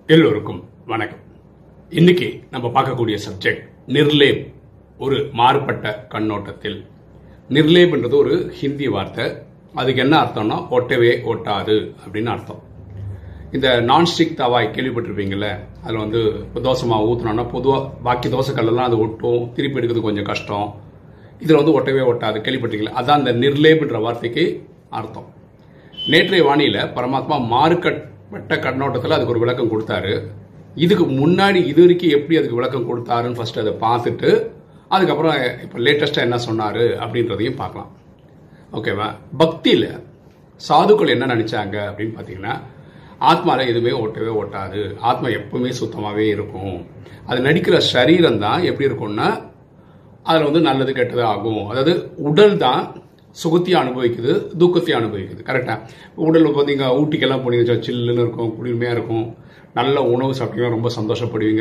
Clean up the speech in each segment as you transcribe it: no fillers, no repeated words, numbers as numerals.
எல்லோருக்கும் வணக்கம். இன்னைக்கு நம்ம பார்க்கக்கூடிய சப்ஜெக்ட் நிர்லேப். ஒரு மாறுபட்ட கண்ணோட்டத்தில் நிர்லேப்ன்றது ஒரு ஹிந்தி வார்த்தை. அதுக்கு என்ன அர்த்தம்னா ஒட்டவே ஒட்டாது அப்படின்னு அர்த்தம். இந்த நான்ஸ்டிக் தவாய் கேள்விப்பட்டிருப்பீங்கல்ல, அதில் வந்து தோசை மாவு ஊற்றினோம்னா பொதுவாக பாக்கி தோசை கல்லெல்லாம் அது ஒட்டும், திருப்பி எடுக்கிறது கொஞ்சம் கஷ்டம். இதில் வந்து ஒட்டவே ஒட்டாது கேள்விப்பட்டிருக்கீங்களா? அதான் இந்த நிர்லேப்ன்ற வார்த்தைக்கு அர்த்தம். நேற்றைய வாணியில் பரமாத்மா மாறுபட்ட கண்ணோட்டத்தில் அதுக்கு ஒரு விளக்கம் கொடுத்தாரு. இதுக்கு முன்னாடி இது வரைக்கும் எப்படி அதுக்கு விளக்கம் கொடுத்தாருன்னு ஃபர்ஸ்ட் அதை பார்த்துட்டு அதுக்கப்புறம் இப்போ லேட்டஸ்டாக என்ன சொன்னார் அப்படின்றதையும் பார்க்கலாம். ஓகேவா? பக்தியில் சாதுக்கள் என்ன நினைச்சாங்க அப்படின்னு பார்த்தீங்கன்னா, ஆத்மாவில் எதுவுமே ஒட்டவே ஒட்டாது, ஆத்மா எப்பவுமே சுத்தமாகவே இருக்கும். அது நடிக்கிற சரீரம் தான் எப்படி இருக்கும்னா அதில் வந்து நல்லது கெட்டது ஆகும். அதாவது உடல் தான் சுகத்தையும் அனுபவிக்குது, துக்கத்தையும் அனுபவிக்குது. கரெக்டாக உடலில் பார்த்தீங்க, ஊட்டிக்கெல்லாம் போனீங்க, சில்லுன்னு இருக்கும், குளிர்மையாக இருக்கும், நல்ல உணவு சாப்பிட்டீங்கன்னா ரொம்ப சந்தோஷப்படுவீங்க.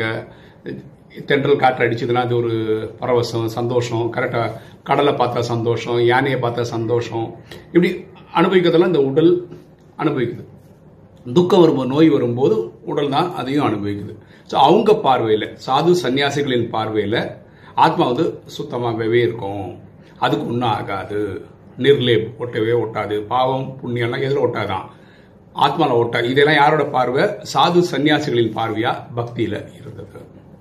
தென்றல் காற்று அடிச்சதுன்னா அது ஒரு பரவசம், சந்தோஷம். கரெக்டாக கடலை பார்த்தா சந்தோஷம், யானையை பார்த்தா சந்தோஷம். இப்படி அனுபவிக்கிறதெல்லாம் இந்த உடல் அனுபவிக்குது. துக்கம் வரும்போது, நோய் வரும்போது உடல் தான் அதையும் அனுபவிக்குது. ஸோ அவங்க பார்வையில், சாது சன்னியாசிகளின் பார்வையில் ஆத்மா வந்து சுத்தமாகவே இருக்கும், அதுக்கு ஒன்றும் ஆகாது, நிர்லேப், ஒட்டவே ஒட்டாது, பாவம் புண்ணியம்லாம் எதில் ஒட்டாதான், ஆத்மாவில் ஒட்டா. இதெல்லாம் யாரோட பார்வை? சாது சன்னியாசிகளின் பார்வையா பக்தியில் இருந்தது.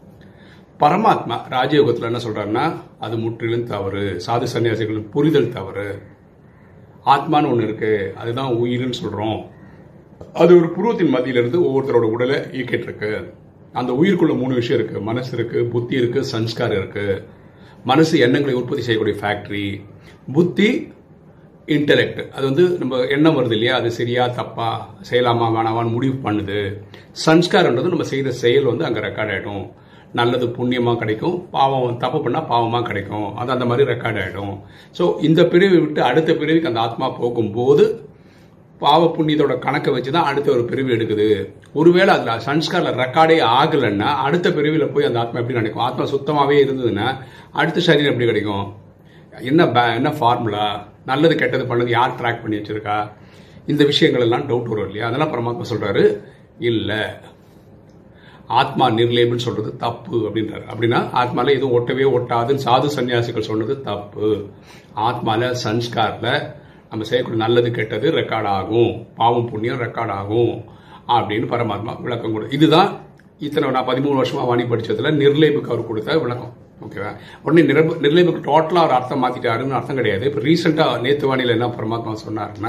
பரமாத்மா ராஜயோகத்தில் என்ன சொல்றாருன்னா, அது முற்றிலும் தவறு, சாது சன்னியாசிகளின் புரிதல் தவறு. ஆத்மான்னு ஒன்று இருக்கு, அதுதான் உயிர்னு சொல்றோம். அது ஒரு புருவத்தின் மத்தியிலிருந்து ஒவ்வொருத்தரோட உடலை இயக்கிட்டு இருக்கு. அந்த உயிருக்குள்ள 3 விஷயம் இருக்கு. மனசு இருக்கு, புத்தி இருக்கு, சன்ஸ்காரம் இருக்கு. மனசு எண்ணங்களை உற்பத்தி செய்யக்கூடிய ஃபேக்டரி, புத்தி இன்டெலெக்ட், அது வந்து நம்ம எண்ணம் வருது இல்லையா, அது சரியா தப்பா, செய்யலாமா வேணாமான்னு முடிவு பண்ணுது. சன்ஸ்காரன்றது நம்ம செய்கிற செயல் வந்து அங்கே ரெக்கார்ட் ஆகிடும். நல்லது புண்ணியமாக கிடைக்கும், பாவம் தப்பு பண்ணால் பாவமாக கிடைக்கும், அது அந்த மாதிரி ரெக்கார்ட் ஆகிடும். ஸோ இந்த பிரிவை விட்டு அடுத்த பிரிவுக்கு அந்த ஆத்மா போகும்போது பாவ புண்ணியத்தோட கணக்கை வச்சு தான் அடுத்த ஒரு பிரிவு எடுக்குது. ஒருவேளை அதில் சன்ஸ்காரில் ரெக்கார்டே ஆகலைன்னா அடுத்த பிரிவில் போய் அந்த ஆத்மா எப்படி கிடைக்கும்? ஆத்மா சுத்தமாகவே இருந்ததுன்னா அடுத்த சரீரம் எப்படி கிடைக்கும்? என்ன ஃபார்முலா? நல்லது கெட்டது பண்ணது யார் ட்ராக் பண்ணி வச்சிருக்கா? இந்த விஷயங்கள் எல்லாம் டவுட் வரும் இல்லையா? அதெல்லாம் பரமாத்மா சொல்றாரு, இல்லை, ஆத்மா நிர்லேப்னு சொல்றது தப்பு அப்படின்றாரு. அப்படின்னா ஆத்மால எதுவும் ஒட்டவே ஒட்டாதுன்னு சாது சன்னியாசிகள் சொன்னது தப்பு. ஆத்மால சன்ஸ்காரில் நம்ம செய்யக்கூடிய நல்லது கெட்டது ரெக்கார்ட் ஆகும், பாவம் புண்ணியம் ரெக்கார்ட் ஆகும் அப்படின்னு பரமாத்மா விளக்கம் கொடு. இதுதான் இத்தனை நான் 13 வருஷமா வாணி படிச்சதுல நிர்லேபுக்கு அவர் கொடுத்த விளக்கம். ஓகேவா? உடனே நிர்லேபுக்கு டோட்டலா ஒரு அர்த்தம் மாத்திட்டாருன்னு அர்த்தம் கிடையாது. இப்போ ரீசெண்டா நேத்து வாணியில என்ன பரமாத்மா சொன்னாருன்னா,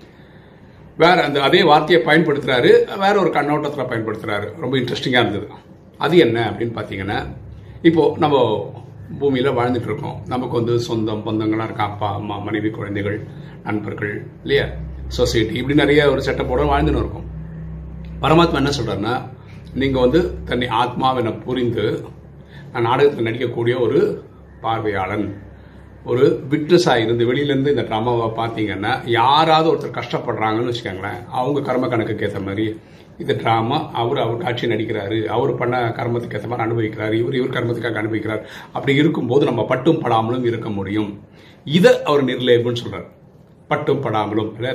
வேற அந்த அதே வார்த்தையை பயன்படுத்துறாரு, வேற ஒரு கண்ணோட்டத்தில் பயன்படுத்துறாரு. ரொம்ப இன்ட்ரெஸ்டிங்கா இருந்தது. அது என்ன அப்படின்னு பாத்தீங்கன்னா, இப்போ நம்ம பூமியில வாழ்ந்துட்டு இருக்கோம். நமக்கு வந்து சொந்தம் பந்தங்கள்லாம் இருக்கா, அப்பா அம்மா மனைவி குழந்தைகள் நண்பர்கள் இல்லையா, சொசைட்டி, இப்படி நிறைய ஒரு செட்டப்போட வாழ்ந்துன்னு இருக்கும். பரமாத்மா என்ன சொல்றாருன்னா, நீங்க வந்து தன்னை ஆத்மாவென புரிந்து நான் நாடகத்தில் நடிக்கக்கூடிய ஒரு பார்வையாளன், ஒரு விட்னஸாக இருந்து வெளியிலேருந்து இந்த ட்ராமாவை பார்த்தீங்கன்னா, யாராவது ஒருத்தர் கஷ்டப்படுறாங்கன்னு வச்சுக்கோங்களேன், அவங்க கர்ம கணக்குக்கு ஏற்ற மாதிரி இந்த ட்ராமா அவர் காட்சி நடிக்கிறாரு, அவர் பண்ண கர்மத்துக்கு ஏற்ற மாதிரி அனுபவிக்கிறார், இவர் கர்மத்துக்காக அனுபவிக்கிறார். அப்படி இருக்கும்போது நம்ம பட்டும் படாமலும் இருக்க முடியும். இதை அவர் நிர்லேபுன்னு சொல்றார். பட்டும் படாமலும் இல்லை,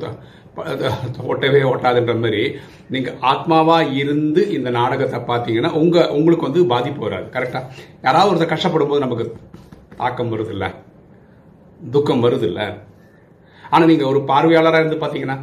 ஒட்டவே ஒட்டாதுன்ற மாதிரி நீங்க ஆத்மாவா இருந்து இந்த நாடகத்தை பார்த்தீங்கன்னா உங்களுக்கு வந்து பாதிப்பு வராது. கரெக்டா? யாராவது ஒருத்தர் கஷ்டப்படும் போது நமக்கு தாக்கம் வருது இல்ல, துக்கம் வருது இல்ல. ஆனா நீங்க ஒரு பார்வையாளராக இருந்து பார்த்தீங்கன்னா,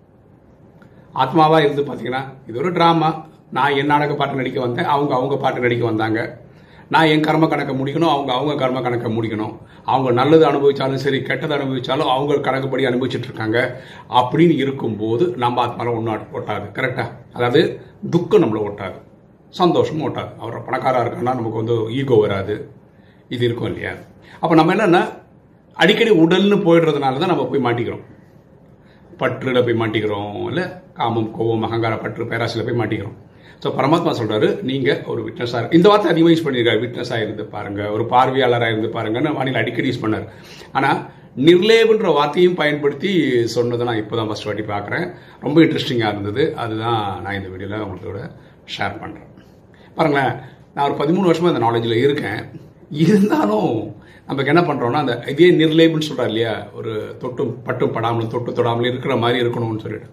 ஆத்மாவா இருந்து பார்த்தீங்கன்னா, இது ஒரு டிராமா, நான் என் நாடக பாட்டு நடிக்க வந்தேன், அவங்க பாட்டு நடிக்க வந்தாங்க, நான் என் கர்ம கணக்கை முடிக்கணும், அவங்க கர்ம கணக்கை முடிக்கணும், அவங்க நல்லது அனுபவிச்சாலும் சரி கெட்டது அனுபவிச்சாலும் அவங்க கணக்குப்படி அனுபவிச்சுட்டு இருக்காங்க. அப்படின்னு இருக்கும்போது நம்ம ஆத்மாவில் ஒன்றும் ஒட்டாது. கரெக்டா? அதாவது துக்கம் நம்மளை ஒட்டாது, சந்தோஷமும் ஒட்டாது. அவர் பணக்காரா இருக்கான்னா நமக்கு வந்து ஈகோ வராது, இது இருக்கும் இல்லையா? அப்போ நம்ம என்னன்னா, அடிக்கடி உடல்னு போயிடுறதுனால தான் நம்ம போய் மாட்டிக்கிறோம். பற்றுல போய் மாட்டிக்கிறோம், இல்லை காமம் கோபம் அகங்கார பற்று பேராசில போய் மாட்டிக்கிறோம். ஸோ பரமாத்மா சொல்றாரு, நீங்க ஒரு விட்னஸாக, இந்த வார்த்தை அதிகமாக யூஸ் பண்ணியிருக்காரு, விட்னஸாக இருந்து பாருங்க, ஒரு பார்வையாளராக இருந்து பாருங்கன்னு வானிலை அடிக்கடி யூஸ் பண்ணார். ஆனால் நிர்லேபுன்ற வார்த்தையும் பயன்படுத்தி சொன்னதை நான் இப்போ தான் ஃபர்ஸ்ட் வாட்டி பார்க்குறேன். ரொம்ப இன்ட்ரெஸ்டிங்காக இருந்தது. அதுதான் நான் இந்த வீடியோவில் உங்களோட ஷேர் பண்ணுறேன். பாருங்களேன், நான் ஒரு 13 வருஷமாக இந்த நாலேஜில் இருக்கேன். இருந்தாலும் நமக்கு என்ன பண்ணுறோம்னா, அந்த இதே நிர்லேபுன்னு சொல்கிறார் இல்லையா, ஒரு தொட்டும் பட்டும் படாமலும் தொட்டு தொடாமலும் இருக்கிற மாதிரி இருக்கணும்னு சொல்லிட்டு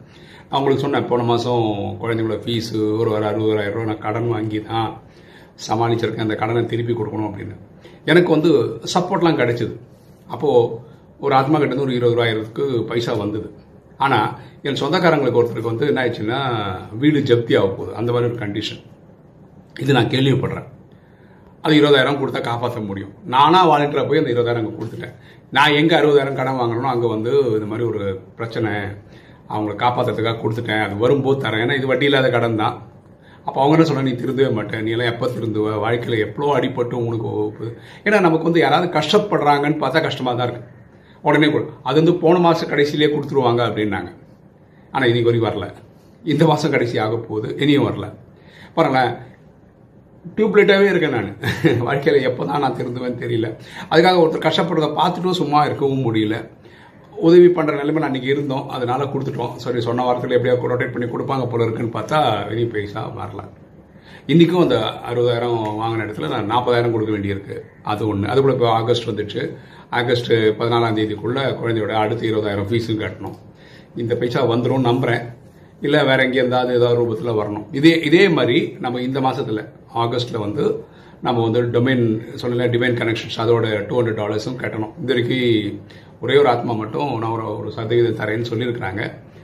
அவங்களுக்கு சொன்னேன், போன மாதம் குழந்தைங்களோட ஃபீஸு ஒரு 60,000 ரூபா நான் கடன் வாங்கி தான் சமாளிச்சிருக்கேன், அந்த கடனை திருப்பி கொடுக்கணும் அப்படின்னு. எனக்கு வந்து சப்போர்ட்லாம் கிடைச்சிது. அப்போது ஒரு ஆத்மா கிட்ட ஒரு 20,000க்கு பைசா வந்தது. ஆனால் என் சொந்தக்காரங்களுக்கு ஒருத்தருக்கு வந்து என்ன ஆயிடுச்சுன்னா வீடு ஜப்தி ஆக போகுது, அந்த மாதிரி ஒரு கண்டிஷன். இது நான் கேள்விப்படுறேன். அது 20,000 கொடுத்தா காப்பாற்ற முடியும். நானாக வாலண்டியராக போய் அந்த 20,000 அங்கே கொடுத்துட்டேன். நான் எங்கே 60,000 கடன் வாங்கணும், அங்கே வந்து இந்த மாதிரி ஒரு பிரச்சனை, அவங்கள காப்பாற்றுறதுக்காக கொடுத்துட்டேன், அது வரும்போது தரேன், ஏன்னா இது வட்டி இல்லாத கடன் தான். அப்போ அவங்க என்ன சொன்னால், நீ திருந்தவே மாட்டேன், நீ எல்லாம் எப்போ திருந்துவ, வாழ்க்கையில் எவ்வளோ அடிபட்டு உனக்கு. ஏன்னா நமக்கு வந்து யாராவது கஷ்டப்படுறாங்கன்னு பார்த்தா கஷ்டமாக தான் இருக்குது. உடனே அது வந்து போன மாதம் கடைசியிலே கொடுத்துருவாங்க அப்படின்னாங்க. ஆனால் இன்னைக்கு வரைக்கும் வரல. இந்த மாதம் கடைசி ஆக போகுது, இனியும் வரல. பாருங்களேன், டியூப்லைட்டாகவே இருக்கேன் நான். வாழ்க்கையில் எப்போ தான் நான் திருந்துவேன்னு தெரியல. அதுக்காக ஒருத்தர் கஷ்டப்படுறதை பார்த்துட்டும் சும்மா இருக்கவும் முடியல. உதவி பண்ணுற நிலைமை நான் அன்றைக்கி இருந்தோம், அதனால கொடுத்துட்டோம். சரி, சொன்ன வாரத்தில் எப்படியா ரொட்டேட் பண்ணி கொடுப்பாங்க போல இருக்குன்னு பார்த்தா வெளி பைசா வரல. இன்றைக்கும் அந்த 60,000 வாங்கின இடத்துல நான் 40,000 கொடுக்க வேண்டியிருக்கு. அது ஒன்று. அதுக்குள்ள இப்போ ஆகஸ்ட் வந்துடுச்சு. ஆகஸ்ட் 14ஆம் தேதிக்குள்ளே குழந்தையோட அடுத்த 20,000 ஃபீஸும் கட்டணும். இந்த பைசா வந்துடும் நம்புகிறேன். இல்லை வேற எங்கே இருந்தாலும் ஏதாவது ரூபத்தில் வரணும். இதே மாதிரி நம்ம இந்த மாதத்தில் ஆகஸ்ட்டில் வந்து நம்ம வந்து டொமைன் சொல்லல, டிவைன் கனெக்ஷன்ஸ், அதோட $200 கட்டணும். இது வரைக்கும் ஒரே ஒரு ஆத்மா மட்டும் நான் ஒரு சதவீதம் தரேன்னு சொல்லியிருக்கிறாங்க.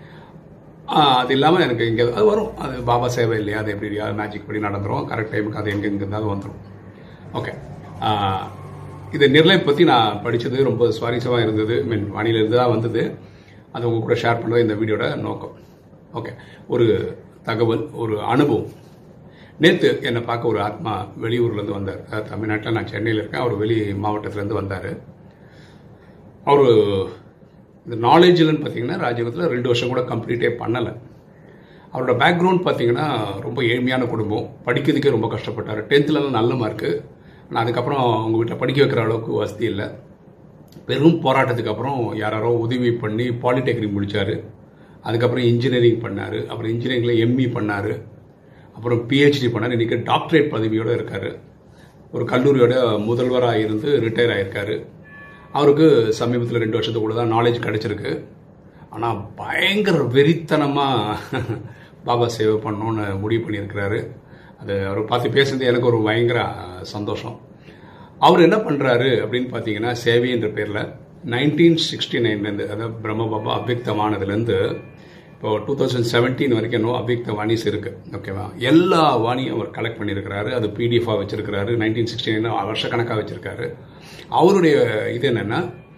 அது இல்லாமல் எனக்கு இங்கே அது வரும், அது பாபா சேவை இல்லையா, அது எப்படி மேஜிக் படி நடந்துடும். கரெக்ட் டைமுக்கு அது எங்கே இருந்தாலும் வந்துடும். ஓகே, இது நிர்லை பற்றி நான் படித்தது ரொம்ப சுவாரஸ்யமாக இருந்தது. வானிலிருந்து தான் வந்தது. அது உங்க கூட ஷேர் பண்ணுறது இந்த வீடியோட நோக்கம். ஓகே, ஒரு தகவல், ஒரு அனுபவம். நேற்று என்னை பார்க்க ஒரு ஆத்மா வெளியூர்லேருந்து வந்தார். தமிழ்நாட்டில் நான் சென்னையில் இருக்கேன், அவர் வெளி மாவட்டத்திலேருந்து வந்தார். அவர் இந்த நாலேஜில்னு பார்த்தீங்கன்னா ராஜ்யத்தில் 2 வருஷம் கூட கம்ப்ளீட்டே பண்ணலை. அவரோட பேக்ரவுண்ட் பார்த்தீங்கன்னா ரொம்ப ஏழ்மையான குடும்பம், படிக்கிறதுக்கே ரொம்ப கஷ்டப்பட்டார். 10th நல்ல மார்க்கு, ஆனால் அதுக்கப்புறம் அவங்க வீட்டில் படிக்க வைக்கிற அளவுக்கு வசதி இல்லை. பெரும் போராட்டத்துக்கு அப்புறம் யாரோ உதவி பண்ணி பாலிடெக்னிக் முடித்தார். அதுக்கப்புறம் இன்ஜினியரிங் பண்ணார். அப்புறம் இன்ஜினியரிங்கில் எம்இ பண்ணார். அப்புறம் பிஹெச்டி பண்ணார். இன்றைக்கி டாக்டரேட் பதவியோடு இருக்கார். ஒரு கல்லூரியோட முதல்வராக இருந்து ரிட்டையர் ஆகியிருக்காரு. அவருக்கு சமீபத்தில் 2 வருஷத்துக்குள்ள தான் நாலேஜ் கிடச்சிருக்கு. ஆனால் பயங்கர வெறித்தனமாக பாபா சேவை பண்ணணுன்னு முடிவு பண்ணியிருக்கிறாரு. அது அவர் பார்த்து பேசுறது எனக்கு ஒரு பயங்கர சந்தோஷம். அவர் என்ன பண்ணுறாரு அப்படின்னு பார்த்தீங்கன்னா, சேவை என்ற பேரில் 1969 அதாவது பிரம்ம பாபா அவ்யக்தமானதுலேருந்து இப்போ 2017 வரைக்கும் இன்னும் அவ்யக்த வாணிஸ் இருக்குது. ஓகேவா, எல்லா வாணியும் அவர் கலெக்ட் பண்ணியிருக்கிறாரு. அது பிடிஎஃபாக வச்சிருக்கிறாரு. 1969 வருஷக்கணக்காக வச்சிருக்காரு. அவருடைய இது என்னென்னா,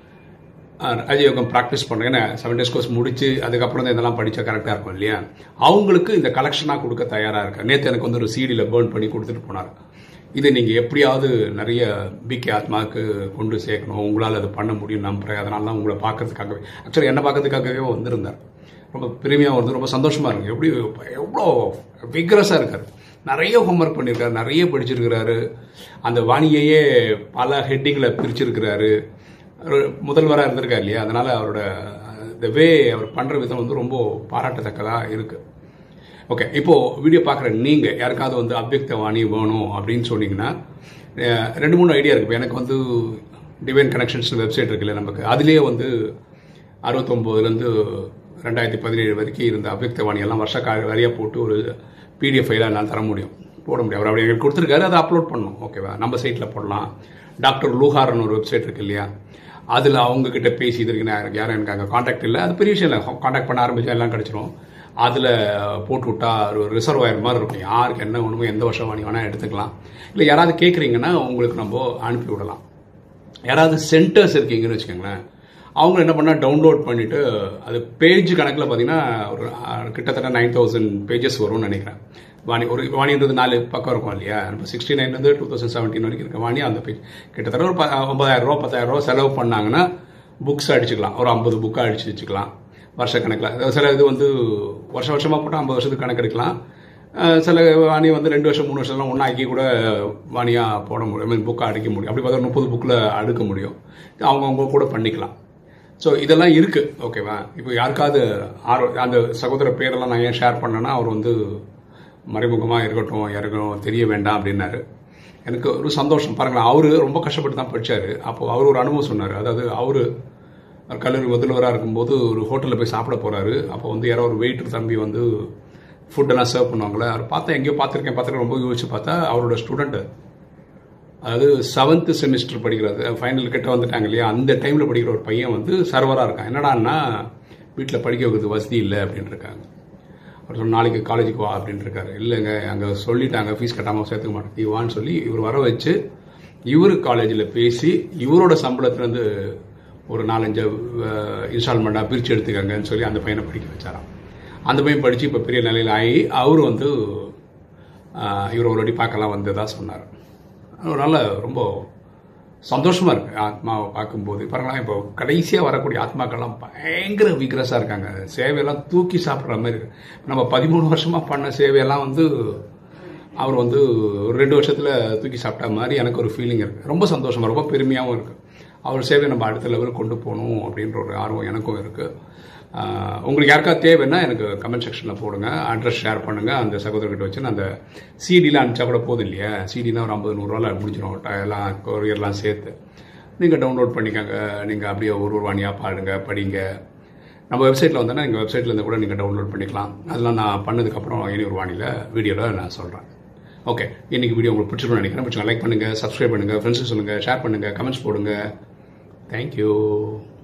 ராஜயோகம் ப்ராக்டிஸ் பண்ணுறேன். ஏன்னா 7 days கோர்ஸ் முடிச்சு அதுக்கப்புறம் தான் இதெல்லாம் படித்தா கரெக்டாக இருக்கும் இல்லையா. அவங்களுக்கு இந்த கலெக்ஷனாக கொடுக்க தயாராக இருக்கார். நேற்று எனக்கு வந்து ஒரு சிடியில் பேர்ன் பண்ணி கொடுத்துட்டு போனார். இதை நீங்கள் எப்படியாவது நிறைய பிகே ஆத்மாவுக்கு கொண்டு சேர்க்கணும், உங்களால் அது பண்ண முடியும் நம்புகிறேன், அதனால தான் உங்களை பார்க்கறதுக்காகவே, ஆக்சுவலி என்ன பார்க்கறதுக்காகவே வந்திருந்தார். ரொம்ப பெருமையாக வந்து ரொம்ப சந்தோஷமாக இருக்குது. எவ்வளோ விக்ரஸாக இருக்கார். நிறைய ஹோம்ஒர்க் பண்ணியிருக்காரு, நிறைய படிச்சிருக்கிறாரு. அந்த வாணியையே பல ஹெட்டிங்கில் பிரிச்சிருக்கிறாரு. முதல்வராக இருந்திருக்கார் இல்லையா, அதனால் அவரோட இந்த வே அவர் பண்ணுற விதம் வந்து ரொம்ப பாராட்டத்தக்கதாக இருக்குது. ஓகே, இப்போது வீடியோ பார்க்குற நீங்கள் யாருக்காவது வந்து அவ்யக்த வாணி வேணும் அப்படின்னு சொன்னீங்கன்னா 2-3 ஐடியா இருக்குது. எனக்கு வந்து டிவைன் கனெக்ஷன்ஸ் வெப்சைட் இருக்குல்ல நமக்கு, அதுலேயே வந்து 69லேருந்து 2017 வரைக்கும் இருந்த அவ்யக்த வாணியெல்லாம் வருஷ வரியாக போட்டு ஒரு பிடிஎஃப் ஃபைலாக எல்லாம் தர முடியும், போட முடியும். அவர் அப்படி எங்களுக்கு கொடுத்துருக்காரு, அதை அப்லோட் பண்ணணும். ஓகேவா, நம்ம சைட்டில் போடலாம். டாக்டர் லூஹார்னு ஒரு வெப்சைட் இருக்குது இல்லையா, அதில் அவங்கக்கிட்ட பேசி இது இருக்குன்னா யாரும் எனக்கு அங்கே காண்டாக்ட் இல்லை, அது பெரிய விஷயம் இல்லை. காண்டாக்ட் பண்ண ஆரம்பித்தா எல்லாம் கிடச்சிரும். அதில் போட்டு விட்டா ஒரு ரிசர்வாயர் மாதிரி இருக்கும். யாருக்கு என்ன வேணுமோ எந்த வருஷம் வாணி வேணால் எடுத்துக்கலாம். இல்லை யாராவது கேட்குறீங்கன்னா உங்களுக்கு நம்ம அனுப்பி விடலாம். யாராவது சென்டர்ஸ் இருக்கீங்கன்னு வச்சுக்கோங்களேன், அவங்க என்ன பண்ணால் டவுன்லோட் பண்ணிவிட்டு அது பேஜ் கணக்கில் பார்த்தீங்கன்னா ஒரு கிட்டத்தட்ட 9000 பேஜஸ் வரும்னு நினைக்கிறேன். ஒரு வாணின்றது 4 பக்கம் இருக்கும் இல்லையா. இப்போ 69லேருந்து 2017 வரைக்கும் இருக்க வாணி அந்த பேஜ் கிட்டத்தட்ட ஒரு 9,000 ரூபா 10,000 ரூபா செலவு பண்ணாங்கன்னா புக்ஸ் அடிச்சுக்கலாம். ஒரு 50 புக்காக அடிச்சு வச்சுக்கலாம் வருஷக்கணக்கில். சில இது வந்து வருஷமாக போட்டால் 50 வருஷத்துக்கு கணக்கு எடுக்கலாம். சில வாணி வந்து 2 வருஷம் 3 வருஷம்லாம் ஒன்றாக்கி கூட வாணியாக போட முடியும், மீன் புக்காக அடிக்க முடியும். அப்படி பார்த்தா 30 புக்கில் அடுக்க முடியும். அவங்க கூட பண்ணிக்கலாம். ஸோ இதெல்லாம் இருக்குது. ஓகேவா, இப்போ யாருக்காவது அந்த சகோதர பேரெல்லாம் நான் ஏன் ஷேர் பண்ணேன்னா, அவர் வந்து மறைமுகமாக இருக்கட்டும், யாருக்கும் தெரிய வேண்டாம் அப்படின்னாரு. எனக்கு ஒரு சந்தோஷம். பாருங்களேன், அவர் ரொம்ப கஷ்டப்பட்டு தான் படித்தார். அப்போது அவர் ஒரு அனுபவம் சொன்னார். அதாவது அவர் அவர் கல்லூரி முதல்வராக இருக்கும்போது ஒரு ஹோட்டலில் போய் சாப்பிட போகிறாரு. அப்போ வந்து யாரோ ஒரு வெயிட்டர் தம்பி வந்து ஃபுட்டெல்லாம் சர்வ் பண்ணுவாங்களே, அவர் பார்த்தா எங்கேயோ பார்த்துருக்கேன் ரொம்ப யோசிச்சு பார்த்தா அவரோட ஸ்டூடெண்ட்டு, அதாவது 7th செமிஸ்டர் படிக்கிறது, ஃபைனல் கிட்ட வந்துட்டாங்க இல்லையா, அந்த டைமில் படிக்கிற ஒரு பையன் வந்து சர்வராக இருக்கான். என்னடான்னா வீட்டில் படிக்க வைக்கிறது வசதி இல்லை அப்படின்னு இருக்காங்க. அவர் சொன்ன நாளைக்கு காலேஜுக்கு வா அப்படின்னு இருக்காரு. இல்லைங்க அங்கே சொல்லிட்டாங்க ஃபீஸ் கட்டாமல் சேர்த்துக்க மாட்டேன், நீ வான்னு சொல்லி இவர் வர வச்சு இவர் காலேஜில் பேசி இவரோட சம்பளத்துலேருந்து ஒரு 4-5 இன்ஸ்டால்மெண்ட்டாக பிரித்து எடுத்துக்கங்கன்னு சொல்லி அந்த பையனை படிக்க வச்சாராம். அந்த பையன் படித்து இப்போ பெரிய நிலையில் ஆகி அவர் வந்து இவர் ஒரு வாட்டி பார்க்கலாம் வந்ததாக சொன்னார். அதனால ரொம்ப சந்தோஷமாக இருக்குது ஆத்மாவை பார்க்கும்போது. பாருங்களா, இப்போ கடைசியாக வரக்கூடிய ஆத்மாக்கள்லாம் பயங்கர விக்ரஸாக இருக்காங்க. சேவையெல்லாம் தூக்கி சாப்பிட்ற மாதிரி இருக்கு. நம்ம 13 வருஷமாக பண்ண சேவையெல்லாம் வந்து அவர் வந்து ஒரு 2 வருஷத்தில் தூக்கி சாப்பிட்ட மாதிரி எனக்கு ஒரு ஃபீலிங் இருக்குது. ரொம்ப சந்தோஷமாக ரொம்ப பெருமையாகவும் இருக்குது. அவர் சேவையை நம்ம அடுத்த லெவலுக்கு கொண்டு போகணும் அப்படின்ற ஒரு ஆர்வம் எனக்கும் இருக்குது. உங்களுக்கு யாருக்காவது தேவைன்னா எனக்கு கமெண்ட் செக்ஷனில் போடுங்க, அட்ரஸ் ஷேர் பண்ணுங்கள். அந்த சகோதரர்கிட்ட வச்சு நான் அந்த சிடிலாம் அனுப்பிச்சா கூட போதும் இல்லையா, சிடினா ஒரு 50-100 முடிஞ்சிடும், எல்லாம் கொரியர்லாம் சேர்த்து நீங்கள் டவுன்லோட் பண்ணிக்கோங்க. நீங்கள் அப்படியே ஒரு வாணியாக பாடுங்க, படிங்க. நம்ம வெப்சைட்டில் வந்தோன்னா எங்கள் வெப்சைட்டில் இருந்து கூட நீங்கள் டவுன்லோட் பண்ணிக்கலாம். அதெல்லாம் நான் பண்ணதுக்கப்புறம் இனி ஒரு வாணியில் வீடியோவில் நான் சொல்கிறேன். ஓகே, இன்றைக்கி வீடியோ உங்களுக்கு பிடிச்சிருக்குன்னு நினைக்கிறேன். பிடிச்சா லைக் பண்ணுங்கள், சப்ஸ்கிரைப் பண்ணுங்கள், ஃப்ரெண்ட்ஸுக்கு சொல்லுங்கள், ஷேர் பண்ணுங்கள், கமெண்ட்ஸ் போடுங்க. தேங்க்யூ.